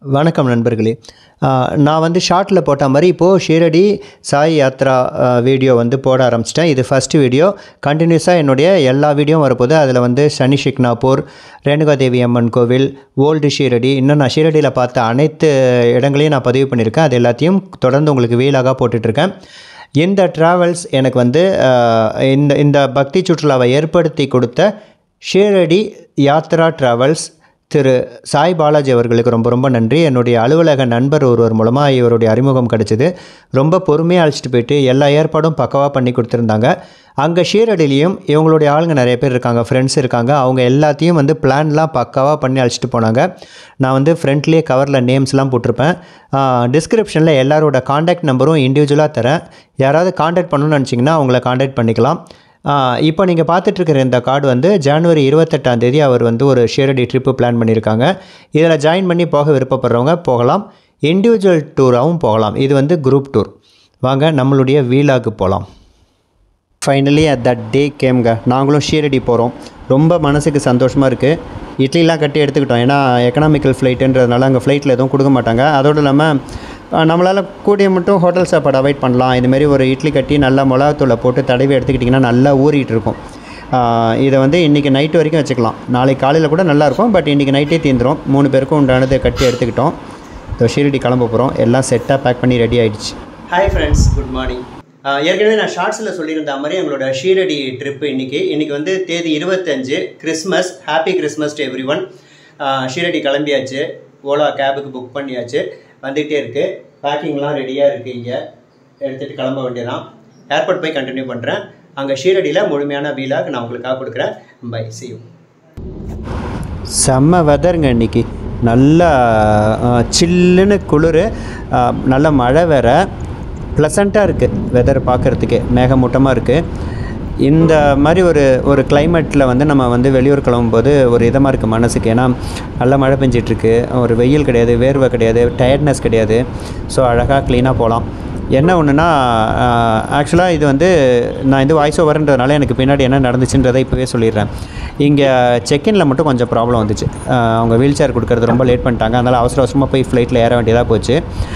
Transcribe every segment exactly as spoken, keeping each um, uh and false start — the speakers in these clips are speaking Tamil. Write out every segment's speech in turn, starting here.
வணக்கம் நண்பர்களே. நான் வந்து ஷார்ட்டில் போட்ட மாதிரி இப்போது ஷீரடி சாய் யாத்ரா வீடியோ வந்து போட ஆரம்பிச்சிட்டேன். இது ஃபஸ்ட்டு வீடியோ. கண்டினியூஸாக என்னுடைய எல்லா வீடியோவும் வரப்போது. அதில் வந்து சனி ஷிக்னாப்பூர், ரேணுகாதேவி அம்மன் கோவில், ஓல்டு ஷீரடி, இன்னும் நான் ஷீரடியில் பார்த்த அனைத்து இடங்களையும் நான் பதிவு பண்ணியிருக்கேன். அது எல்லாத்தையும் தொடர்ந்து உங்களுக்கு வீலாக போட்டுட்ருக்கேன். இந்த ட்ராவல்ஸ் எனக்கு வந்து இந்த இந்த பக்தி சுற்றுலாவை ஏற்படுத்தி கொடுத்த ஷீரடி யாத்ரா ட்ராவல்ஸ் திரு சாய் பாலாஜி அவர்களுக்கு ரொம்ப ரொம்ப நன்றி. என்னுடைய அலுவலக நண்பர் ஒருவர் மூலமாக இவருடைய அறிமுகம் கிடச்சிது. ரொம்ப பொறுமையாக அழைச்சிட்டு போயிட்டு எல்லா ஏற்பாடும் பக்கவாக பண்ணி கொடுத்துருந்தாங்க. அங்கே ஷீரடிலையும் இவங்களுடைய ஆளுங்க நிறைய பேர் இருக்காங்க, ஃப்ரெண்ட்ஸ் இருக்காங்க. அவங்க எல்லாத்தையும் வந்து பிளான்லாம் பக்காவாக பண்ணி அழைச்சிட்டு போனாங்க. நான் வந்து ஃப்ரண்ட்லேயே கவரில் நேம்ஸ்லாம் போட்டிருப்பேன். டிஸ்கிரிப்ஷனில் எல்லாரோட காண்டாக்ட் நம்பரும் இண்டிவிஜுவலாக தரேன். யாராவது காண்டாக்ட் பண்ணணும்னு நினச்சிங்கன்னா அவங்கள காண்டாக்ட் பண்ணிக்கலாம். இப்போ நீங்கள் பார்த்துட்ருக்கிற இந்த கார்டு வந்து ஜனவரி இருபத்தெட்டாம் தேதி அவர் வந்து ஒரு ஷீரடி ட்ரிப்பு பிளான் பண்ணியிருக்காங்க. இதில் ஜாயின் பண்ணி போக விருப்பப்படுறவங்க போகலாம். இண்டிவிஜுவல் டூராகவும் போகலாம். இது வந்து குரூப் டூர். வாங்க நம்மளுடைய வீலாக்கு போகலாம். ஃபைனலி அட் தட் டே கேம்ங்க. நாங்களும் ஷீரடி போகிறோம். ரொம்ப மனசுக்கு சந்தோஷமாக இருக்குது. இட்லிலாம் கட்டி எடுத்துக்கிட்டோம். ஏன்னா எக்கனாமிக்கல் ஃப்ளைட்டுன்றதுனால அங்கே ஃப்ளைட்டில் எதுவும் கொடுக்க மாட்டாங்க. அதோடு இல்லாமல் நம்மளால் கூடிய மட்டும் ஹோட்டல் சாப்பாடு அவாய்ட் பண்ணலாம். இதுமாரி ஒரு இட்லி கட்டி நல்லா மிளகாத்தூளை போட்டு தடவி எடுத்துக்கிட்டிங்கன்னா நல்லா ஊறிட்டு இருக்கும். இதை வந்து இன்றைக்கி நைட்டு வரைக்கும் வச்சுக்கலாம். நாளைக்கு காலையில் கூட நல்லாயிருக்கும். பட் இன்றைக்கி நைட்டே தீந்துடும். மூணு பேருக்கும் உண்டானதை கட்டி எடுத்துக்கிட்டோம். இப்போ ஷீரடி கிளம்ப போகிறோம். எல்லாம் செட்டாக பேக் பண்ணி ரெடி ஆகிடுச்சு. Hi friends, good morning. ஏற்கனவே நான் ஷார்ட்ஸில் சொல்லியிருந்த மாதிரி எங்களோட ஷீரடி ட்ரிப்பு இன்றைக்கி இன்றைக்கி வந்து தேதி இருபத்தஞ்சு, Christmas. Happy Christmas to everyone. Shirdi கிளம்பியாச்சு. ஓலா கேபுக்கு புக் பண்ணியாச்சு. வந்துகிட்டே இருக்குது. பேக்கிங்லாம் ரெடியாக இருக்குது. இங்கே எடுத்துகிட்டு கிளம்ப வேண்டியதான். ஏர்போர்ட் போய் கண்டினியூ பண்ணுறேன். அங்கே ஷீரடியில் முழுமையான வீலாக நான் உங்களுக்காக கொடுக்குறேன். Bye, see you. செம்ம வெதருங்க இன்றைக்கி. நல்லா சில்லுன்னு குளிர், நல்ல மழை வேறு. ப்ளசண்ட்டாக இருக்குது வெதர் பார்க்குறதுக்கே. மேகமூட்டமாக இருக்குது. இந்த மாதிரி ஒரு ஒரு கிளைமேட்டில் வந்து நம்ம வந்து வெளியூர் கிளம்பும்போது ஒரு இதமாக இருக்குது மனசுக்கு. ஏன்னா நல்லா மழை பெஞ்சிட்ருக்கு. ஒரு வெயில் கிடையாது, வேர்வை கிடையாது, டயர்ட்னஸ் கிடையாது. ஸோ அழகாக க்ளீனாக போகலாம். என்ன ஒன்றுனா, ஆக்சுவலாக இது வந்து நான் இது வாய்ஸ் ஓவர்ன்றதுனால எனக்கு பின்னாடி என்ன நடந்துச்சுன்றதை இப்போவே சொல்லிடுறேன். இங்கே செக்இனில் மட்டும் கொஞ்சம் ப்ராப்ளம் வந்துச்சு. அவங்க வீல் சேர் கொடுக்கறது ரொம்ப லேட் பண்ணிட்டாங்க. அதனால் அவசர அவசரமாக போய் ஃப்ளைட்டில் ஏற வேண்டியதாக போச்சு.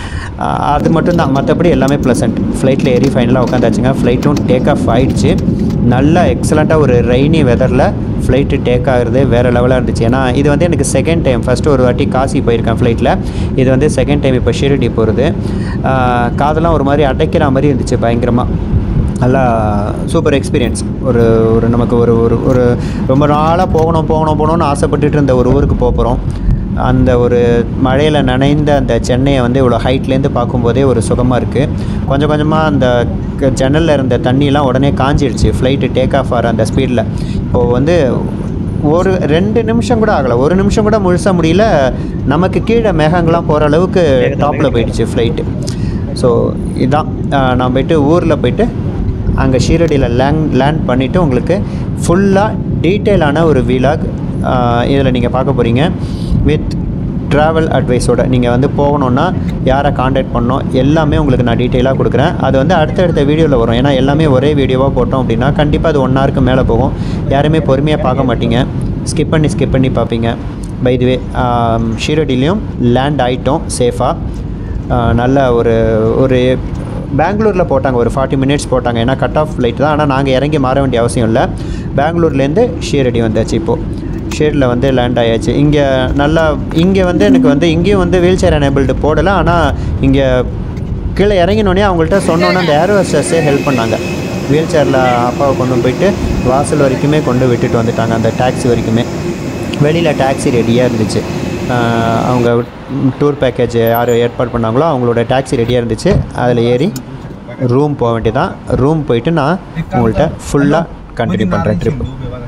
அது மட்டும்தான். மற்றபடி எல்லாமே ப்ளசன்ட். ஃப்ளைட்டில் ஏறி ஃபைனலாக உட்காந்தாச்சுங்க. ஃப்ளைட்டும் டேக் ஆஃப் ஆகிடுச்சு. நல்லா எக்ஸலண்ட்டாக ஒரு ரெய்னி வெதரில் ஃப்ளைட்டு டேக் ஆகிறது வேறு லெவலாக இருந்துச்சு. ஏன்னா இது வந்து எனக்கு செகண்ட் டைம். ஃபஸ்ட்டு ஒரு வாட்டி காசி போயிருக்கேன் ஃப்ளைட்டில். இது வந்து செகண்ட் டைம் இப்போ ஷீரடி போகிறது. காதெல்லாம் ஒரு மாதிரி அடைக்கிற மாதிரி இருந்துச்சு பயங்கரமாக. நல்லா சூப்பர் எக்ஸ்பீரியன்ஸ். ஒரு ஒரு நமக்கு ஒரு ஒரு ஒரு ரொம்ப நாளாக போகணும் போகணும் போகணுன்னு ஆசைப்பட்டுட்டு இருந்த ஒரு ஊருக்கு போக போகிறோம். அந்த ஒரு மழையில் நனைந்த அந்த சென்னையை வந்து இவ்வளோ ஹைட்லேருந்து பார்க்கும்போதே ஒரு சுகமாக இருக்குது. கொஞ்சம் கொஞ்சமாக அந்த ஜன்னலில் இருந்த தண்ணியெலாம் உடனே காஞ்சிடுச்சு. ஃப்ளைட்டு டேக் ஆஃப் ஆகிற அந்த ஸ்பீடில். இப்போது வந்து ஒரு ரெண்டு நிமிஷம் கூட ஆகலை. ஒரு நிமிஷம் கூட முழுசாக முடியல. நமக்கு கீழே மேகங்கள்லாம் போகிற அளவுக்கு டாப்பில் போயிடுச்சு ஃப்ளைட்டு. ஸோ இதுதான் நான் போய்ட்டு ஊரில் போய்ட்டு அங்கே ஷீரடியில் லேண்ட் லேண்ட் பண்ணிவிட்டு உங்களுக்கு ஃபுல்லாக டீட்டெயிலான ஒரு வீலாக் இதில் நீங்கள் பார்க்க போகிறீங்க. வித் ட்ராவல் அட்வைஸோடு நீங்கள் வந்து போகணுன்னா யாரை காண்டாக்ட் பண்ணணும் எல்லாமே உங்களுக்கு நான் டீட்டெயிலாக கொடுக்குறேன். அது வந்து அடுத்தடுத்த வீடியோவில் வரும். ஏன்னா எல்லாமே ஒரே வீடியோவாக போட்டோம் அப்படின்னா கண்டிப்பாக அது ஒன் ஹவருக்கு மேலே போகும். யாருமே பொறுமையாக பார்க்க மாட்டீங்க. ஸ்கிப் பண்ணி ஸ்கிப் பண்ணி பார்ப்பீங்க. பை தி வே ஷீரடிலையும் லேண்ட் ஆகிட்டோம் சேஃபாக. நல்ல ஒரு ஒரு பெங்களூரில் போட்டாங்க. ஒரு ஃபார்ட்டி மினிட்ஸ் போட்டாங்க. ஏன்னா கட் ஆஃப் ஃப்ளைட் தான். ஆனால் நாங்கள் இறங்கி மாற வேண்டிய அவசியம் இல்லை. பெங்களூர்லேருந்து ஷீரடி வந்தாச்சு. இப்போது ஷீரடியில் வந்து லேண்ட் ஆயாச்சு. இங்கே நல்லா இங்கே வந்து எனக்கு வந்து இங்கேயும் வந்து வீல் சேர் எனேபிள்டு போடலை. ஆனால் இங்கே கீழே இறங்கினோடனே அவங்கள்ட்ட சொன்னோன்னே அந்த ஏர் ஹோஸ்டர்ஸே ஹெல்ப் பண்ணாங்க. வீல் சேரில் அப்பாவை கொண்டு போயிட்டு வாசல் வரைக்குமே கொண்டு விட்டுட்டு வந்துட்டாங்க. அந்த டாக்ஸி வரைக்குமே. வெளியில் டாக்ஸி ரெடியாக இருந்துச்சு. அவங்க டூர் பேக்கேஜ் யார் ஏற்பாடு பண்ணாங்களோ அவங்களோட டாக்ஸி ரெடியாக இருந்துச்சு. அதில் ஏறி ரூம் போக வேண்டியதான். ரூம் போயிட்டு நான் உங்கள்கிட்ட ஃபுல்லாக கண்டினியூ பண்ணுறேன் ட்ரிப்.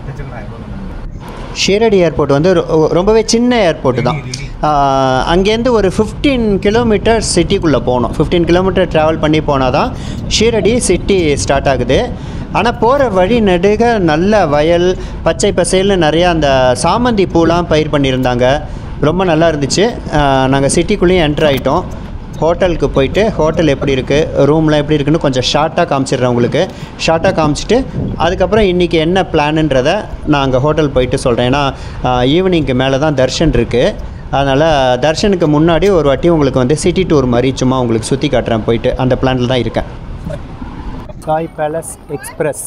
ஷீரடி ஏர்போர்ட் வந்து ரொம்பவே சின்ன ஏர்போர்ட்டு தான். அங்கேருந்து ஒரு ஃபிஃப்டீன் கிலோமீட்டர் சிட்டிக்குள்ளே போகணும். ஃபிஃப்டீன் கிலோமீட்டர் ட்ராவல் பண்ணி போனால் தான் ஷீரடி சிட்டி ஸ்டார்ட் ஆகுது. ஆனால் போகிற வழி நடுக நல்ல வயல், பச்சை பசேல்னு நிறையா அந்த சாமந்தி பூலாம் பயிர் பண்ணியிருந்தாங்க. ரொம்ப நல்லா இருந்துச்சு. நாங்கள் சிட்டிக்குள்ளேயும் என்ட்ரு ஆகிட்டோம். ஹோட்டலுக்கு போயிட்டு ஹோட்டல் எப்படி இருக்குது, ரூம்லாம் எப்படி இருக்குன்னு கொஞ்சம் ஷார்ட்டாக காமிச்சிடுறேன் உங்களுக்கு. ஷார்ட்டாக காமிச்சிட்டு அதுக்கப்புறம் இன்றைக்கி என்ன பிளானுன்றதை நான் அங்கே ஹோட்டல் போயிட்டு சொல்கிறேன். ஏன்னா ஈவினிங்க்கு மேலே தான் தர்ஷன் இருக்குது. அதனால் தர்ஷனுக்கு முன்னாடி ஒரு வாட்டி உங்களுக்கு வந்து சிட்டி டூர் மாதிரி சும்மா உங்களுக்கு சுற்றி காட்டுறேன் போயிட்டு, அந்த பிளானில் தான் இருக்கேன். Sai palace express.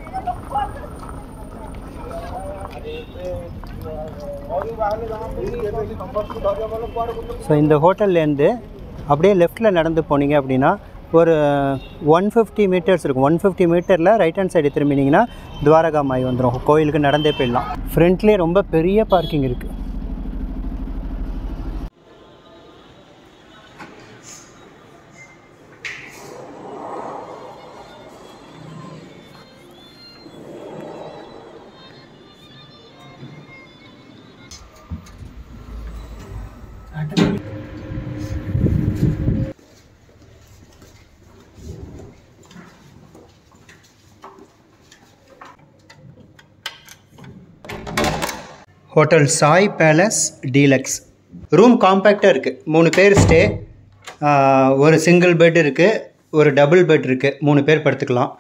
ஸோ இந்த ஹோட்டல்லேருந்து அப்படியே லெஃப்டில் நடந்து போனீங்க அப்படின்னா ஒரு ஒன் ஃபிஃப்டி மீட்டர்ஸ் இருக்கும். ஒன் ஃபிஃப்டி மீட்டரில் ரைட் ஹேண்ட் சைடு திரும்பினீங்கன்னா துவாரகா மாய் வந்துடும். கோயிலுக்கு நடந்தே போயிடலாம். ஃப்ரண்ட்லேயே ரொம்ப பெரிய பார்க்கிங் இருக்குது. Hotel Sai Palace Deluxe. Room காம்பேக்டாக இருக்குது. மூணு பேர் ஸ்டே. ஒரு சிங்கிள் பெட் இருக்குது, ஒரு டபுள் பெட் இருக்குது. மூணு பேர் படுத்துக்கலாம்.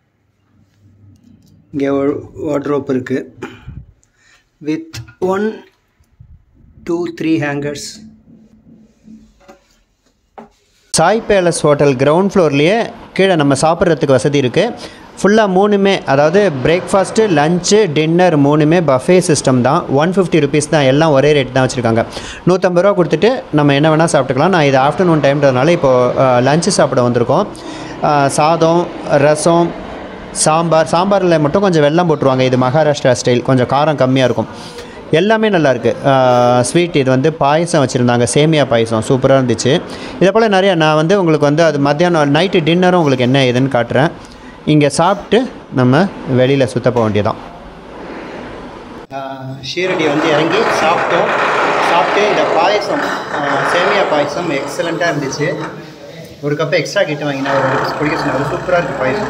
இங்கே வார்ட்ரோப் இருக்குது with one two three hangers. Sai Palace hotel ground ஃப்ளோர்லேயே கீழே நம்ம சாப்பிட்றதுக்கு வசதி இருக்குது. ஃபுல்லாக மூணுமே, அதாவது பிரேக்ஃபாஸ்ட்டு, லஞ்சு, டின்னர் மூணுமே பஃபே சிஸ்டம் தான். ஒன் ஃபிஃப்டி ருபீஸ் தான். எல்லாம் ஒரே ரேட் தான் வச்சுருக்காங்க. நூற்றம்பது ரூபா கொடுத்துட்டு நம்ம என்ன வேணால் சாப்பிட்டுக்கலாம். நான் இது ஆஃப்டர்நூன் டைம்ன்றதுனால இப்போது லஞ்சு சாப்பிட வந்திருக்கோம். சாதம், ரசம், சாம்பார். சாம்பாரில் மட்டும் கொஞ்சம் வெல்லம் போட்டுருவாங்க. இது மகாராஷ்டிரா ஸ்டைல், கொஞ்சம் காரம் கம்மியாக இருக்கும். எல்லாமே நல்லாயிருக்கு. ஸ்வீட் இது வந்து பாயசம் வச்சுருந்தாங்க, சேமியா பாயசம் சூப்பராக இருந்துச்சு. இதை போல் நிறையா நான் வந்து உங்களுக்கு வந்து அது மத்தியானம் நைட்டு டின்னரும் உங்களுக்கு என்ன ஏதுன்னு காட்டுறேன். இங்கே சாப்பிட்டு நம்ம வெளியில் சுற்ற போக வேண்டியதான். ஷீரடி வந்து இறங்கி சாப்பிட்டோம். சாப்பிட்டு இந்த பாயசம், சேமியா பாயசம் எக்ஸலண்ட்டாக இருந்துச்சு. ஒரு கப்பு எக்ஸ்ட்ரா கிட்ட வாங்கினா ஒரு குடிக்க சொன்னார். சூப்பராக இருக்குது பாயசம்.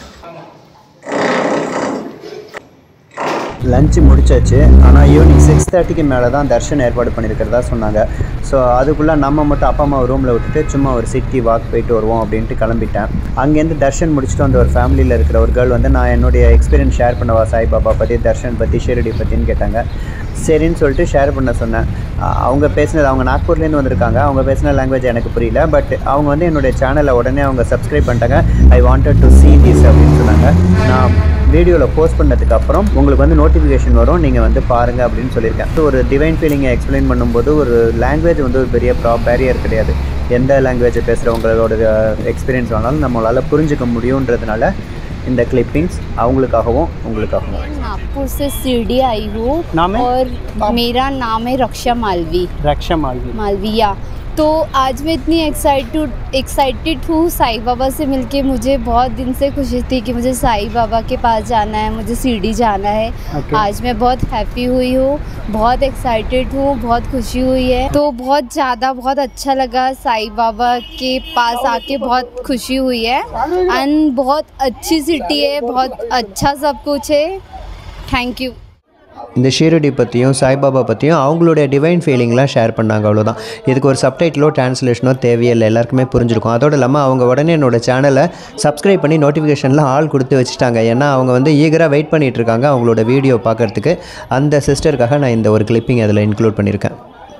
லஞ்சு முடிச்சாச்சு. ஆனால் ஈவினிங் சிக்ஸ் தேர்ட்டிக்கு மேலே தான் தர்ஷன் ஏற்பாடு பண்ணியிருக்கிறதா சொன்னாங்க. ஸோ அதுக்குள்ளே நம்ம மட்டும் அப்பா அம்மா ரூமில் விட்டுட்டு சும்மா ஒரு சிட்டி வாக் போயிட்டு வருவோம் அப்படின்ட்டு கிளம்பிட்டேன். அங்கேருந்து தர்ஷன் முடிச்சுட்டு வந்த ஒரு ஃபேமிலியில் இருக்கிற ஒரு கேர்ள் வந்து நான் என்னுடைய எக்ஸ்பீரியன்ஸ் ஷேர் பண்ணவா சாய்பாபா பற்றி, தர்ஷன் பற்றி, ஷீரடி பற்றின்னு கேட்டாங்க. சரின்னு சொல்லிட்டு ஷேர் பண்ண சொன்னேன். அவங்க பேசினது, அவங்க நாக்பூர்லேருந்து வந்திருக்காங்க. அவங்க பேசின லாங்குவேஜ் எனக்கு புரியல. பட் அவங்க வந்து என்னுடைய சேனலை உடனே அவங்க சப்ஸ்கிரைப் பண்ணிட்டாங்க. I wanted to see this அப்படின்னு சொன்னாங்க. நான் வீடியோவில் போஸ்ட் பண்ணதுக்கு அப்புறம் உங்களுக்கு வந்து நோட்டிஃபிகேஷன் வரும், நீங்கள் வந்து பாருங்கள் அப்படின்னு சொல்லியிருக்கேன். ஸோ ஒரு டிவைன் ஃபீலிங்கை எக்ஸ்பிளைன் பண்ணும்போது ஒரு லாங்குவேஜ் வந்து ஒரு பெரிய ப்ரா பேரியர் கிடையாது. எந்த லாங்குவேஜை பேசுகிறவங்களோட எக்ஸ்பீரியன்ஸ் ஆனாலும் நம்மளால் புரிஞ்சுக்க முடியுன்றதுனால இந்த क्लिपिंग्स அவங்களுக்காகவும் உங்களுக்காகவும். नागपुर से शिरडी आई हूँ और मेरा नाम है रक्षा मालवी. रक्षा मालवी मालविया. तो आज मैं इतनी एक्साइटेड एक्साइटेड हूँ साईं बाबा से मिलके. मुझे बहुत दिन से खुशी थी कि मुझे साईं बाबा के पास जाना है, मुझे शिरडी जाना है. okay. आज मैं बहुत हैप्पी हुई हूँ, बहुत एक्साइटेड हूँ, बहुत खुशी हुई है. तो बहुत ज़्यादा बहुत अच्छा लगा. साईं बाबा के पास आके बहुत खुशी हुई है. एंड बहुत अच्छी सिटी है, बहुत अच्छा सब कुछ है. Thank you. இந்த ஷீரடி பற்றியும் சாய்பாபா பற்றியும் அவங்களுடைய டிவைன் ஃபீலிங்லாம் ஷேர் பண்ணாங்க. அவ்வளோதான். இதுக்கு ஒரு சப்டைட்டிலோ டிரான்ஸ்லேஷனோ தேவையில்லை, எல்லாருக்குமே புரிஞ்சிருக்கும். அதோடு இல்லாமல் அவங்க உடனே என்னோடய சேனலை சப்ஸ்கிரைப் பண்ணி நோட்டிஃபிகேஷன்லாம் ஆள் கொடுத்து வச்சுட்டாங்க. ஏன்னா அவங்க வந்து ஈகராக வெயிட் பண்ணிகிட்டு இருக்காங்க அவங்களோட வீடியோ பார்க்குறதுக்கு. அந்த சிஸ்டருக்காக நான் இந்த ஒரு கிளிப்பிங் அதில் இன்க்ளூட் பண்ணியிருக்கேன்.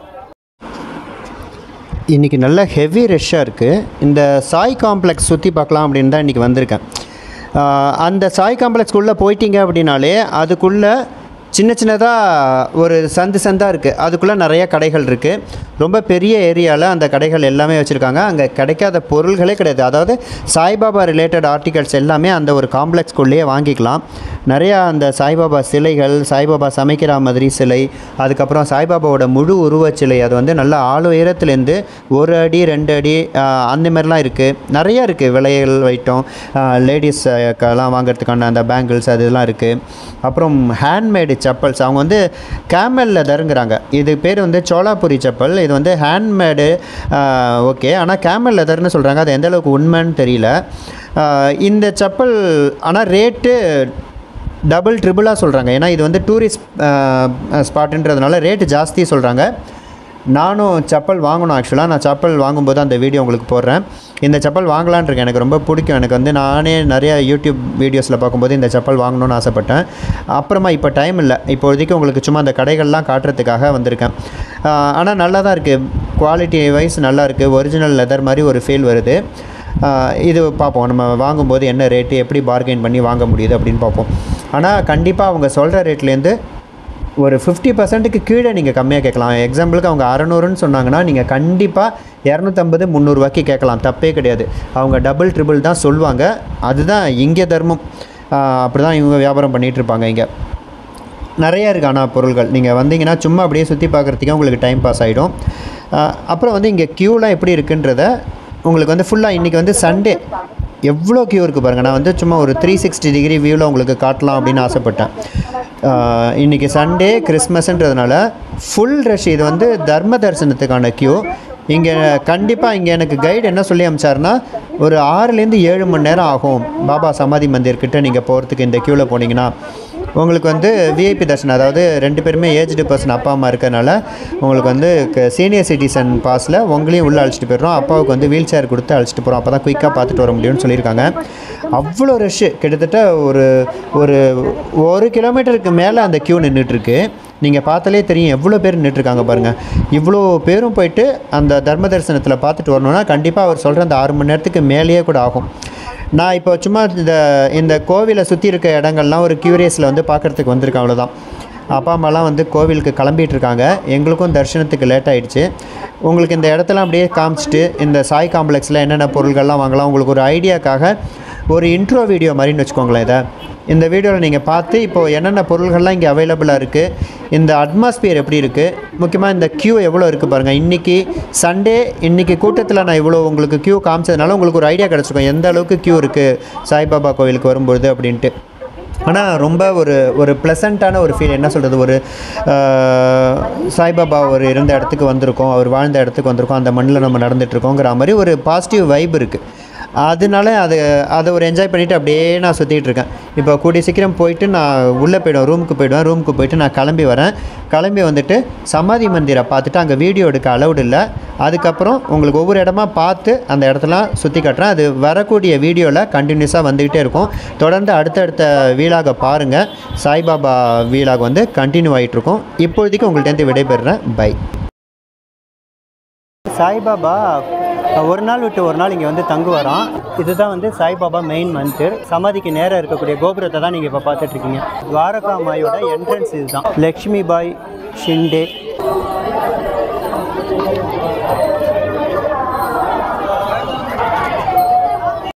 இன்றைக்கி நல்ல ஹெவி ரஷ்ஷாக இருக்குது. இந்த சாய் காம்ப்ளெக்ஸ் சுற்றி பார்க்கலாம் அப்படின்னு தான் இன்றைக்கி வந்திருக்கேன். அந்த சாய் காம்ப்ளெக்ஸ்க்குள்ளே போயிட்டீங்க அப்படின்னாலே அதுக்குள்ளே சின்ன சின்னதாக ஒரு சந்து சந்தாக இருக்குது. அதுக்குள்ளே நிறைய கடைகள் இருக்குது. ரொம்ப பெரிய ஏரியாவில் அந்த கடைகள் எல்லாமே வச்சுருக்காங்க. அங்கே கிடைக்காத பொருள்களே கிடையாது. அதாவது சாய்பாபா ரிலேட்டட் ஆர்டிகல்ஸ் எல்லாமே அந்த ஒரு காம்ப்ளெக்ஸ்க்குள்ளேயே வாங்கிக்கலாம். நிறையா அந்த சாய்பாபா சிலைகள், சாய்பாபா சமைக்கிற மாதிரி சிலை, அதுக்கப்புறம் சாய்பாபாவோட முழு உருவச் சிலை, அது வந்து நல்ல ஆழ உயரத்துலேருந்து ஒரு அடி ரெண்டு அடி அந்த மாதிரிலாம் இருக்குது. நிறையா இருக்குது. விலைகள் வைட்டம், லேடிஸ்க்கெல்லாம் வாங்கிறதுக்கான அந்த பேங்கிள்ஸ் அதெல்லாம் இருக்குது. அப்புறம் ஹேண்ட்மேடு செப்பல்ஸ். அவங்க வந்து கேமல் லெதருங்கிறாங்க. இது பேர் வந்து சோலாபுரி செப்பல். இது வந்து ஹேண்ட்மேடு ஓகே, ஆனால் கேமல் லெதர்னு சொல்கிறாங்க. அது எந்தளவுக்கு உண்மைன்னு தெரியல. இந்த செப்பல் ஆனால் ரேட்டு டபுள் ட்ரிபிளாக சொல்கிறாங்க. ஏன்னா இது வந்து டூரிஸ்ட் ஸ்பாட்டுன்றதுனால ரேட்டு ஜாஸ்தி சொல்கிறாங்க. நானும் செப்பல் வாங்கணும். ஆக்சுவலாக நான் செப்பல் வாங்கும்போது அந்த வீடியோ உங்களுக்கு போடுறேன். இந்த செப்பல் வாங்கலான்னு இருக்கேன். எனக்கு ரொம்ப பிடிக்கும். எனக்கு வந்து நானே நிறைய யூடியூப் வீடியோஸில் பார்க்கும்போது இந்த செப்பல் வாங்கணும்னு ஆசைப்பட்டேன். அப்புறமா இப்போ டைம் இல்லை. இப்போதைக்கு உங்களுக்கு சும்மா அந்த கடைகள்லாம் காட்டுறதுக்காக வந்திருக்கேன். ஆனால் நல்லா தான் இருக்குது. குவாலிட்டி வைஸ் நல்லா இருக்குது. ஒரிஜினல் லெதர் மாதிரி ஒரு ஃபீல் வருது. இது பார்ப்போம், நம்ம வாங்கும்போது என்ன ரேட்டு, எப்படி பார்கெயின் பண்ணி வாங்க முடியுது அப்படின்னு பார்ப்போம். ஆனால் கண்டிப்பாக அவங்க சொல்கிற ரேட்லேருந்து ஒரு ஃபிஃப்டி பர்சன்ட்டுக்கு கீழே நீங்கள் கம்மியாக கேட்கலாம். எக்ஸாம்பிளுக்கு அவங்க அறநூறுன்னு சொன்னாங்கன்னா நீங்கள் கண்டிப்பாக இரநூத்தம்பது முந்நூறுவாய்க்கு கேட்கலாம், தப்பே கிடையாது. அவங்க டபுள் ட்ரிபிள் தான் சொல்லுவாங்க. அதுதான் இங்கே தர்மம். அப்படி தான் இவங்க வியாபாரம் பண்ணிகிட்ருப்பாங்க. இங்கே நிறையா இருக்குது. ஆனால் பொருள்கள் நீங்கள் வந்தீங்கன்னா சும்மா அப்படியே சுற்றி பார்க்குறதுக்கே உங்களுக்கு டைம் பாஸ் ஆகிடும். அப்புறம் வந்து இங்கே க்யூலாம் எப்படி இருக்குன்றத உங்களுக்கு வந்து ஃபுல்லாக இன்றைக்கி வந்து சண்டே எவ்வளோ க்யூ இருக்குது பாருங்கள். நான் வந்து சும்மா ஒரு த்ரீ சிக்ஸ்டி டிகிரி வியூவில் உங்களுக்கு காட்டலாம் அப்படின்னு ஆசைப்பட்டேன். இன்றைக்கி சண்டே கிறிஸ்மஸ்ன்றதுனால ஃபுல் ரஷ். இது வந்து தர்ம தரிசனத்துக்கான க்யூ. இங்கே கண்டிப்பாக இங்கே எனக்கு கைடு என்ன சொல்லி அனுப்பிச்சாருன்னா ஒரு ஆறுலேருந்து ஏழு மணி நேரம் ஆகும் பாபா சமாதி மந்திர்கிட்ட நீங்கள் போகிறதுக்கு. இந்த க்யூவில் போனீங்கன்னா உங்களுக்கு வந்து விஐபி தர்ஷன், அதாவது ரெண்டு பேருமே ஏஜ்டு பர்சன் அப்பா அம்மா இருக்கிறனால உங்களுக்கு வந்து சீனியர் சிட்டிசன் பாஸில் உங்களையும் உள்ளே அழைச்சிட்டு போயிடுறோம். அப்பாவுக்கு வந்து வீல் சேர் கொடுத்து அழைச்சிட்டு போகிறோம். அப்போ தான் குயிக்காக பார்த்துட்டு வர முடியும்னு சொல்லியிருக்காங்க. அவ்வளோ ரஷ்ஷு. கிட்டத்தட்ட ஒரு ஒரு ஒரு கிலோமீட்டருக்கு மேலே அந்த க்யூ நின்றுட்டுருக்கு. நீங்கள் பார்த்தாலே தெரியும் எவ்வளோ பேர் நின்றுட்டுருக்காங்க பாருங்கள். இவ்வளோ பேரும் போயிட்டு அந்த தர்ம தரிசனத்தில் பார்த்துட்டு வரணுன்னா கண்டிப்பாக அவர் சொல்கிற அந்த ஆறு மணி நேரத்துக்கு மேலேயே கூட ஆகும். நான் இப்போ சும்மா இந்த இந்த கோவிலை சுற்றி இருக்க இடங்கள்லாம் ஒரு க்யூரியஸில் வந்து பார்க்குறதுக்கு வந்திருக்கேன், அவ்வளோதான். அப்பா அம்மாலாம் வந்து கோவிலுக்கு கிளம்பிகிட்ருக்காங்க. எங்களுக்கும் தரிசனத்துக்கு லேட் ஆகிடுச்சு. உங்களுக்கு இந்த இடத்தெல்லாம் அப்படியே காமிச்சிட்டு இந்த சாய் காம்ப்ளெக்ஸில் என்னென்ன பொருள்கள்லாம் வாங்கலாம் உங்களுக்கு ஒரு ஐடியாக்காக ஒரு இன்ட்ரோ வீடியோ மாதிரின்னு வச்சுக்கோங்களேன். இதை இந்த வீடியோவில் நீங்கள் பார்த்து இப்போது என்னென்ன பொருள்கள்லாம் இங்கே அவைலபிளாக இருக்குது, இந்த அட்மாஸ்பியர் எப்படி இருக்குது, முக்கியமாக இந்த க்யூ எவ்வளோ இருக்குது பாருங்கள். இன்றைக்கி சண்டே, இன்றைக்கி கூட்டத்தில் நான் இவ்வளோ உங்களுக்கு க்யூ காமிச்சதுனால உங்களுக்கு ஒரு ஐடியா கிடச்சிருக்கும் எந்த அளவுக்கு க்யூ இருக்குது சாய்பாபா கோவிலுக்கு வரும்பொழுது அப்படின்ட்டு. ஆனால் ரொம்ப ஒரு ஒரு ப்ளசண்ட்டான ஒரு ஃபீல். என்ன சொல்கிறது, ஒரு சாய்பாபா ஒரு இருந்த இடத்துக்கு வந்திருக்கோம், அவர் வாழ்ந்த இடத்துக்கு வந்திருக்கோம், அந்த மண்ணில் நம்ம நடந்துகிட்ருக்கோங்கிற மாதிரி ஒரு பாசிட்டிவ் வைப் இருக்குது. அதனால அது அதை ஒரு என்ஜாய் பண்ணிவிட்டு அப்படியே நான் சுற்றிக்கிட்டு இருக்கேன். இப்போ கூடிய சீக்கிரம் போயிட்டு நான் உள்ளே போய்டுவேன், ரூமுக்கு போய்டுவேன். ரூமுக்கு போய்ட்டு நான் கிளம்பி வரேன். கிளம்பி வந்துட்டு சமாதி மந்திரை பார்த்துட்டு அங்கே வீடியோ எடுக்க அலவுட் இல்லை. அதுக்கப்புறம் உங்களுக்கு ஒவ்வொரு இடமா பார்த்து அந்த இடத்தெல்லாம் சுற்றி காட்டுறேன். அது வரக்கூடிய வீடியோவில் கண்டினியூஸாக வந்துக்கிட்டே இருக்கும். தொடர்ந்து அடுத்தடுத்த வீலாக பாருங்கள். சாய்பாபா வீலாக வந்து கண்டினியூ ஆகிட்டுருக்கும். இப்போதைக்கு உங்கள்கிட்ட விடைபெறுறேன். பை. சாய்பாபா ஒரு நாள் விட்டு ஒரு நாள் இங்கே வந்து தங்குவாராம். இதுதான் வந்து சாய்பாபா மெயின் மந்திர். சமாதிக்கு நேராக இருக்கக்கூடிய கோபுரத்தை தான் நீங்கள் இப்போ பார்த்துட்ருக்கீங்க. துவாரகா மாயோட என்ட்ரன்ஸ் இதுதான். லக்ஷ்மி பாய் ஷிண்டே.